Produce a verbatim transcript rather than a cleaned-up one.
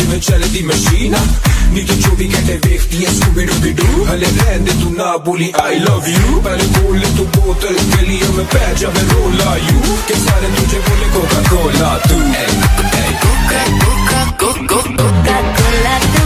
जिवें चलदी मशीन नी तू चौबी घंटे वेखदी है स्कूबी डूबी डू हले रहंदे तू ना बोली आई लव यू पर बोल तू बोतल गलियों में पै जावे रोला यू के सारे तुझे बोले कोका कोला तू Coca Coca Coca Coca Cola